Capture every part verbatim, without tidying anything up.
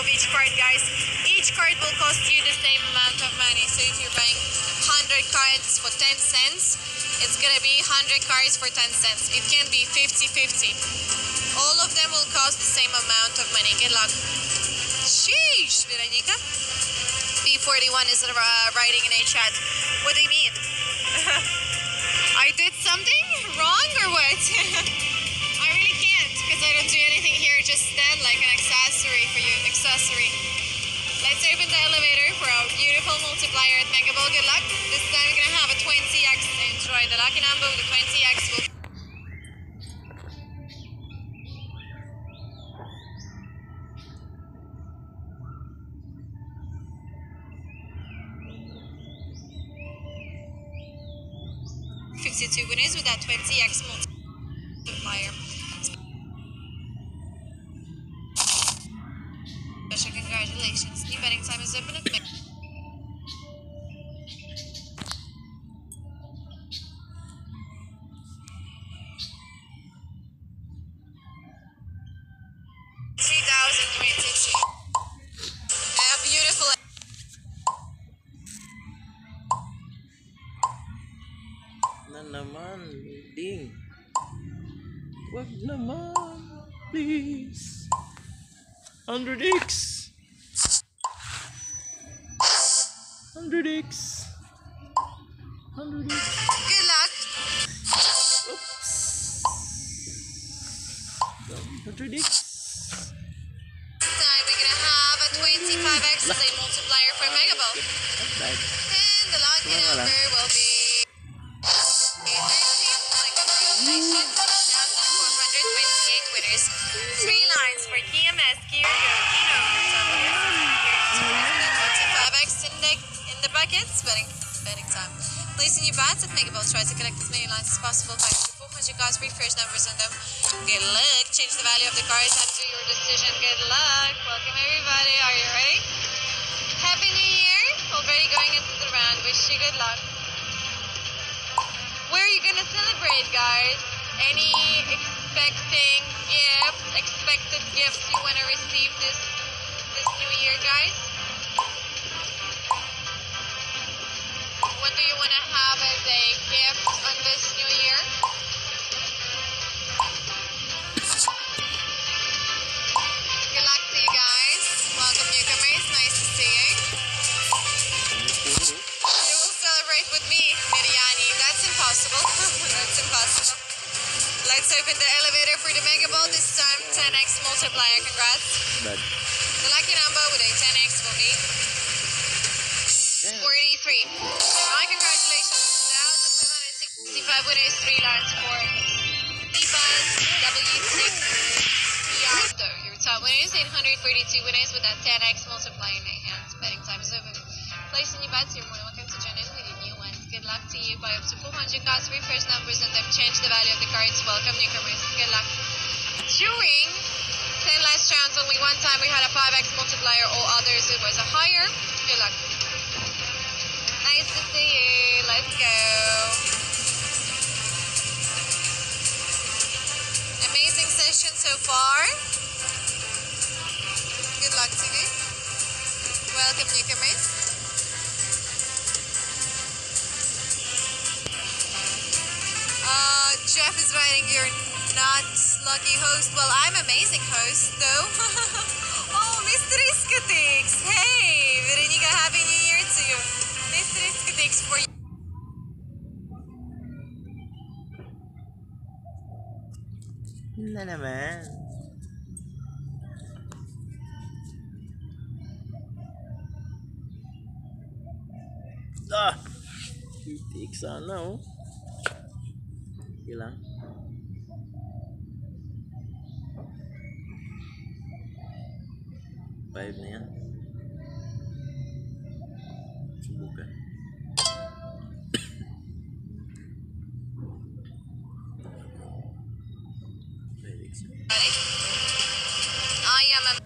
each card, guys. Each card will cost you the same amount of money. So if you're buying one hundred cards for ten cents, it's gonna be one hundred cards for ten cents. It can be fifty fifty. All of them will cost the same amount of money. Good luck. Sheesh, Veronica. P forty-one is uh, writing in a chat. What do you mean? I did something wrong or what? I really can't because I don't do anything here. Just stand like an accessory for you. Accessory. Let's open the elevator for our beautiful multiplier at Mega Ball. Good luck. This time we're gonna have a twenty X. Enjoy the lucky number with the twenty X. Will fifty-two winners with that twenty X multiplier. Special congratulations. New betting time is open at Mega. two thousand twenty-two. A beautiful. Na naman, ding. Wag naman, please. one hundred X. one hundred X. one hundred X. Good luck. Oops. one hundred X. This time we're gonna have a twenty-five X as a multiplier for Mega Ball. Bad. And the lucky Wala. number will be congratulations. one thousand four hundred twenty-eight winners. Three lines for T M S Kyoto. twenty-five X in the, in the buckets. Betting, betting time. Placing your bets at Mega Ball. Try to collect as many lines as possible. Buy up to four hundred cards. Free first numbers on them. Good luck. Change the value of the cards after your decision. Good luck. Welcome everybody. Are you ready? Happy New Year. Already going into the round. Wish you good luck. Where are you gonna celebrate, guys? Any expecting gifts, expected gifts you wanna receive this this new year, guys? What do you wanna have as a gift on this new year? Good luck to you guys. Welcome newcomers. Nice to see you. You will celebrate with me, Miriani. That's impossible. That's impossible. Let's open the elevator for the Mega Ball. This time, ten X multiplier. Congrats. Bad. The lucky number with a ten X will be forty-three. My congratulations. one thousand five hundred sixty-five winners, three lines for Deepas W six Piazzo. Your top winners, eight hundred thirty-two winners with that ten X multiplier in their hands. Betting time is over. Placing your bets, you're more than welcome to join in with your new ones. Good luck to you. Buy up to four hundred cards, three first numbers, and then change the value of the cards. Welcome newcomers. Good luck. During ten last rounds, only one time we had a five X multiplier. All others, it was a higher. Good luck. Nice to see you. Let's go. Amazing session so far. Good luck to you. Welcome newcomers. Uh, Jeff is writing, you're not lucky host. Well, I'm amazing host, though. Oh, Mister Iskatix. Hey, Veronica, Happy New Year to you. Mister Iskatix for you. Na naman. Ah! Titik sana oh. Okay lang. Five na yan. Subukan. I am a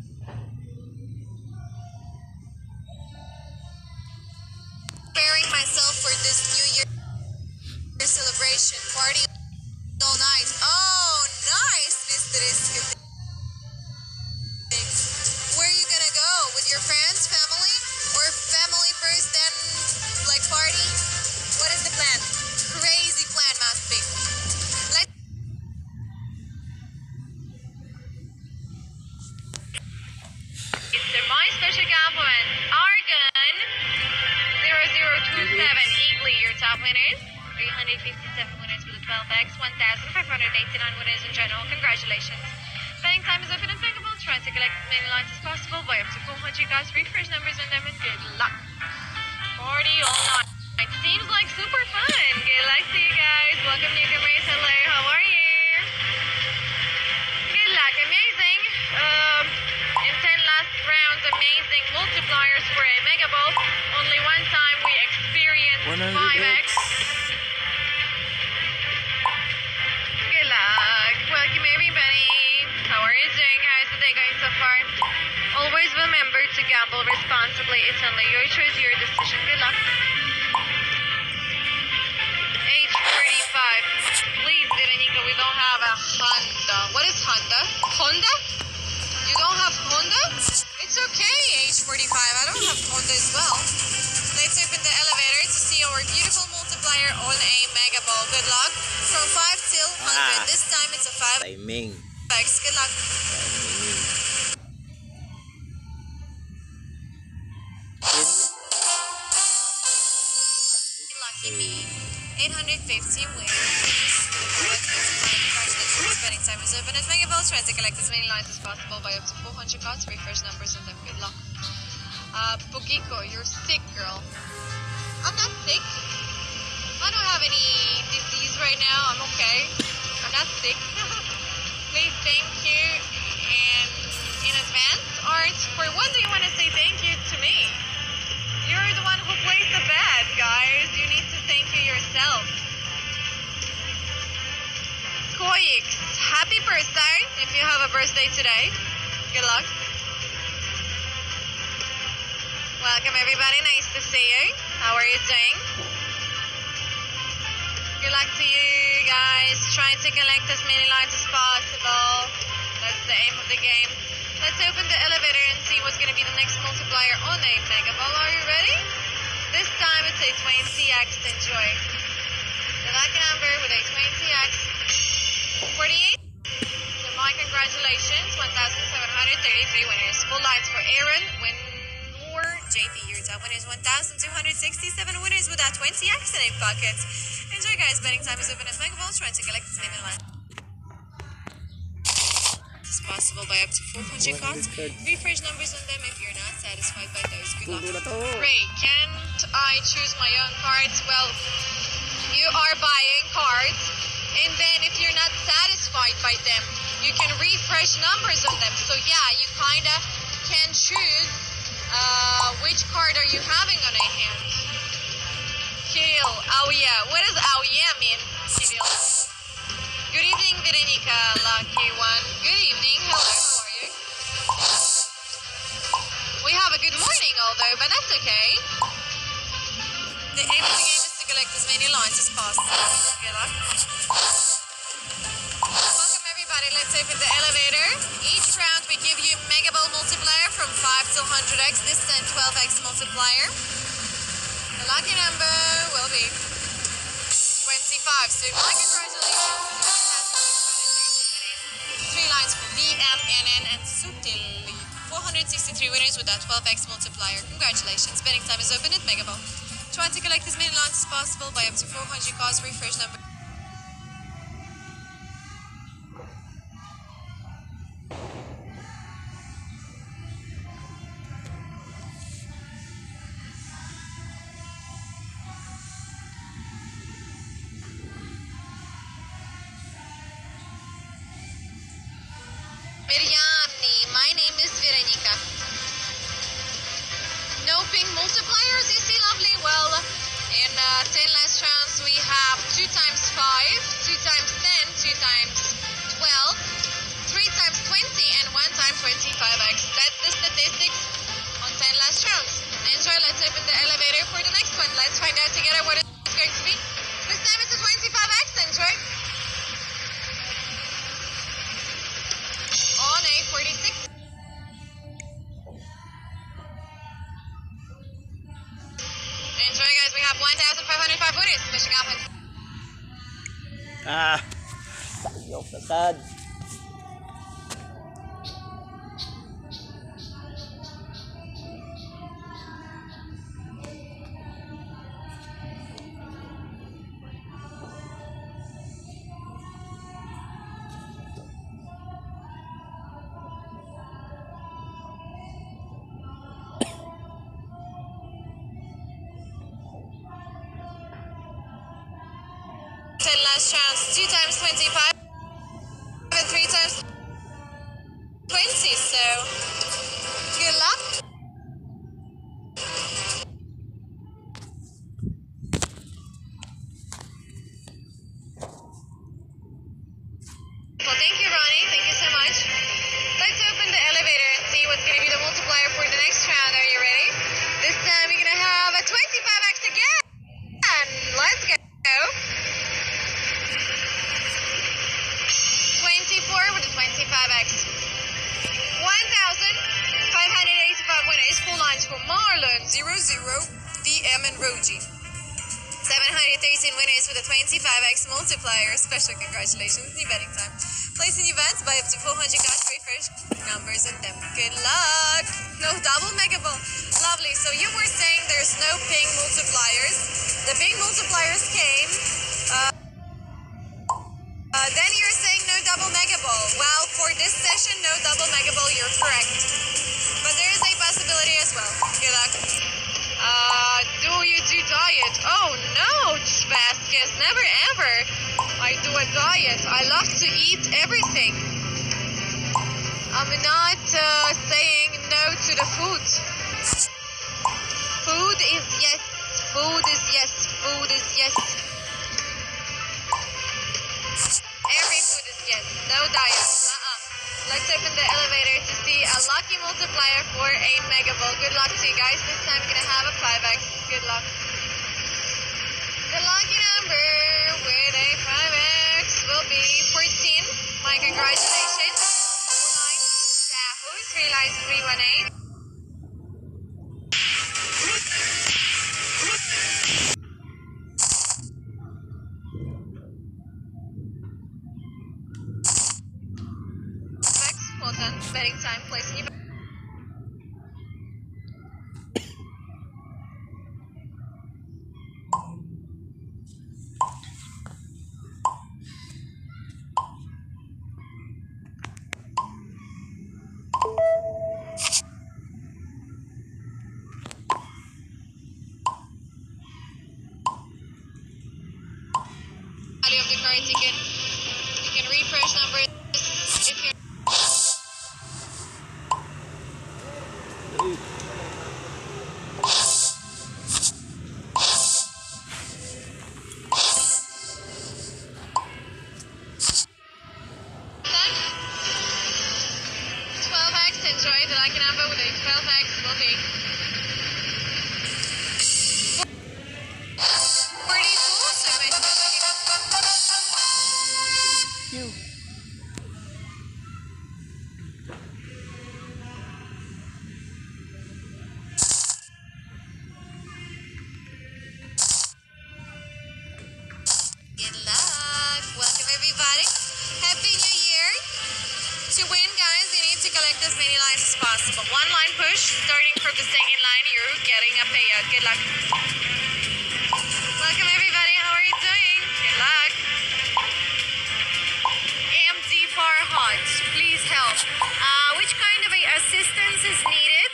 preparing myself Lee, your top winners. three hundred fifty-seven winners with a twelve X, one thousand five hundred eighty-nine winners in general. Congratulations. Betting time is open and bankable. Try to collect as many lines as possible by up to four hundred cards. Refresh numbers on them and good luck. Party all night. It seems like super fun. Good luck to you guys. Welcome newcomers. Hello, how are you? Good luck. Amazing. Um, in ten last rounds, amazing multipliers for a Mega Ball. Only one time we experienced five X. Good luck. Welcome everybody. How are you doing? How is the day going so far? Always remember to gamble responsibly. It's only your choice, your decision. Good luck. Age thirty-five. Please, Veronica, we don't have a Honda. What is Honda? Honda? You don't have Honda? It's okay, age forty-five. I don't have Honda as well. Let's open the elevator to see our beautiful multiplier on a Mega Ball. Good luck. From five till one hundred. Ah. This time it's a five Timing. X. Good luck. Lucky me. eight hundred fifty wins. Congratulations. Betting time is open at Mega Ball. Try to collect as many lines as possible by up to four hundred cards. Refresh numbers on them. Good luck. Uh, Pugiko, you're sick, girl. I'm not sick. I don't have any disease right now. I'm okay. I'm not sick. Please, thank you and in advance. Art, for what do you want to say thank you to me? You're the one who plays the bed, guys. You need to thank you yourself. Koix, happy birthday if you have a birthday today. Good luck. Welcome everybody, nice to see you. How are you doing? Good luck to you guys. Trying to collect as many lines as possible. That's the aim of the game. Let's open the elevator and see what's going to be the next multiplier on a Mega Ball. Are you ready? This time it's a twenty X. Enjoy. The lucky number with a twenty X. forty-eight. So my congratulations. one thousand seven hundred thirty-three winners. Full lines for Aaron. Win more. J P, your top winners. one thousand two hundred sixty-seven winners with that twenty X in a pocket. Enjoy guys. Betting time is open at Mega Ball. Trying to collect as many lines as possible by up to four hundred cards. Refresh numbers on them if you're not satisfied by those. Good luck. Ray, can't I choose my own cards? Well, you are buying cards, and then if you're not satisfied by them, you can refresh numbers on them. So yeah, you kinda can choose uh, which card are you having on a hand. Kirill, oh yeah. What does oh yeah mean, Kirill? Good evening, Veronica, lucky one. Good evening. Hello, how are you? We have a good morning, although, but that's okay. The aim of the game is to collect as many lines as possible. Good luck. Welcome, everybody. Let's open the elevator. Each round, we give you Mega Ball multiplier from five to one hundred X. This time, twelve X multiplier. The lucky number will be twenty-five. So, my congratulations. Three lines for V M N N and Sutili. four hundred sixty-three winners with that twelve X multiplier. Congratulations. Betting time is open at Mega Ball. Try to collect as many lines as possible by up to four hundred cards. Refresh number. Biryani, my name is Veronica. No pink multipliers, you see, lovely. Well, in uh, ten last rounds, we have two times five, two times ten, two times twelve, three times twenty, and one time twenty-five X. That's the statistics on ten last rounds. Enjoy, let's open the elevator for the next one. Let's find out together what it's going to be. This time it's a twenty-five X, enjoy. On a forty-six. Enjoy guys, we have one thousand five hundred five winners. Fishing up and Ah, tayo kasad. next rounds, two times twenty-five and three times twenty, so good luck. Well, thank you, Ronnie. Thank you so much. Let's open the elevator and see what's going to be the multiplier for the next round. Are you ready? This time we're going to have a twenty-five x again. Let's go. twenty-four with a twenty-five x. one thousand five hundred eighty-five winners. Full lines for Marlon, zero zero, V M, and Roji. seven hundred thirteen winners with a twenty-five x multiplier. Special congratulations. New betting time. Place in your bets by up to four hundred cash free fresh numbers in them. Good luck. No double mega ball. Lovely. So you were saying there's no ping multipliers. The ping multipliers came. Uh, uh, then you're saying no double mega ball. Well, for this session, no double mega ball. You're correct. But there is a possibility as well. Good luck. Uh, do you do diet? Oh no, Vasquez, never ever. I do a diet. I love to eat everything. I'm not uh, saying no to the food. Food is yes. Food is yes. Food is yes. Every food is yes. No diet. Uh-uh. Let's open the elevator to see a lucky multiplier for a mega ball. Good luck to you guys. This time we're gonna have a five x. Good luck. The lucky number with a five x will be fourteen. My congratulations. Line Yahoo, three lines three one eight. Well done. Betting time. Placing you. Value of the cards. You can you can refresh numbers if you're. twelve x, enjoy the lucky number with a twelve x will be forty-four, so You. good luck. Welcome everybody. Happy New Year. To win, guys, you need to collect as many lines as possible. One line push, starting from the second line, you're getting a payout. Good luck. Welcome everybody. How are you doing? Good luck. M D Farhad, please help. Uh, which kind of a assistance is needed?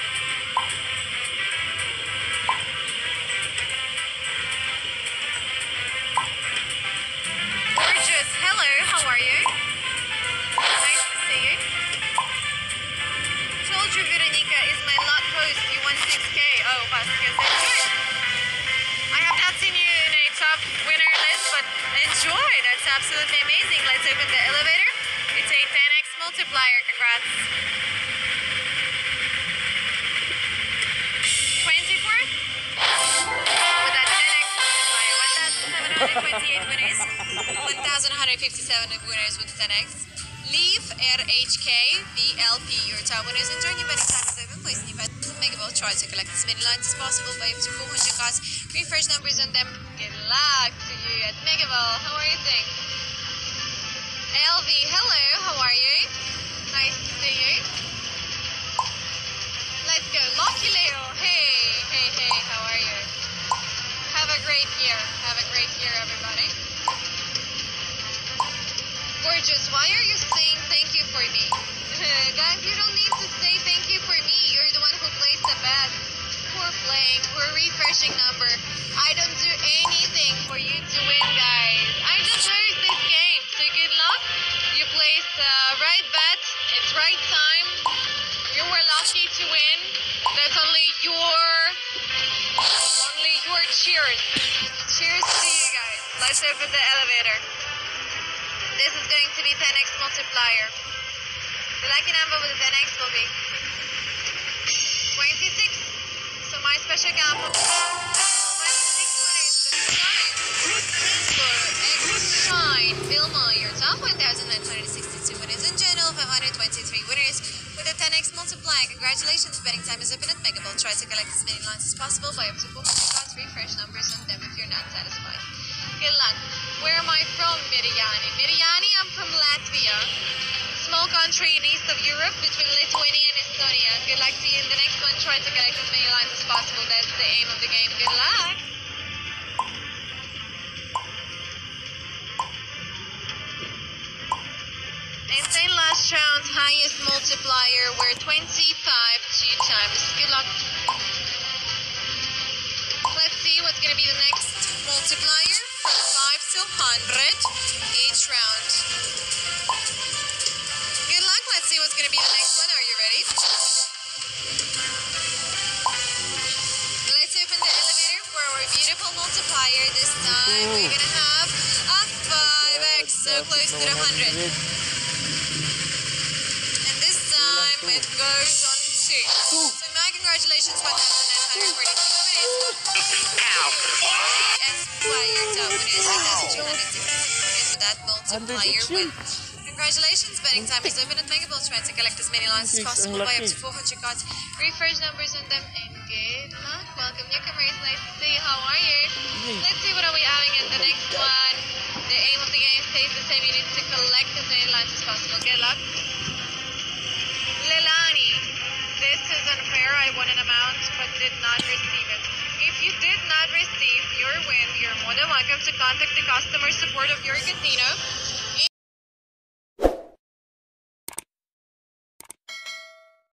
Gorgeous. Hello. How are you? Nice to see you. Told you Veronica is my luck host. You won six K. Oh, Vasquez, enjoy. I have not seen you in a top winner list, but enjoy. That's absolutely amazing. Let's open the elevator. It's a ten x multiplier. Congrats. twenty-four. With that ten x multiplier. one thousand seven hundred twenty-eight winners. one thousand one hundred fifty-seven winners with ten x. Leave R H K V L P. Your top winners. Enjoy your betting time is open. Place in your bet. Mega Ball. Try to collect as many lines as possible by up to four hundred cards. Refresh numbers on them. Good luck to you at Mega Ball. How are you doing? L V, hello. How are you? Nice to see you. Let's go. Lucky Leo. Hey, hey, hey. How are you? Have a great year. Have a great year, everybody. Gorgeous. Why are you saying thank you for me? Guys, you don't need to say thank you for me. You're the one who plays the bet. Poor playing. Poor refreshing number. I don't do anything for you to win, guys. I just right time. You were lucky to win. That's only your, only your cheers. Cheers to you guys. Let's open the elevator. This is going to be ten x multiplier. The lucky number with the ten x will be twenty-six. So my special count from twenty-six winners this time. For X-Shine, Vilma, your top one thousand nine hundred sixty-two winners in general, five hundred twenty-three winners with a ten x multiplier. Congratulations, betting time is open at Megaball. Try to collect as many lines as possible by up to four hundred cards. Refresh numbers on them if you're not satisfied. Good luck. Where am I from, Miriani? Miriani, I'm from Latvia. Small country in east of Europe between Lithuania and Estonia. Good luck to you in the next one. Try to collect as many lines as possible. That's the aim of the game. Good luck. Insane last round, highest multiplier were twenty-five two times. Good luck. Let's see what's going to be the next multiplier from five to one hundred each round. Good luck. Let's see what's going to be the next one. Are you ready? Let's open the elevator for our beautiful multiplier. This time we're going to have a five x, so close to the one hundred. And this time it goes on two. So my congratulations, one thousand nine hundred forty-two winners. Multiplier top winners, one thousand two hundred sixty-six winners with that multiplier win. Congratulations, betting time is open at Megaball. Try to collect as many lines as possible by up to four hundred cards. Refresh numbers on them and good luck. Welcome newcomers, nice to see you. How are you? Let's see what are we having in the next one. The aim of the game stays the same. You need to collect as many lines as possible. Good luck. Lelani, this is unfair. I won an amount but did not receive it. If you did not receive your win, you're more than welcome to contact the customer support of your casino.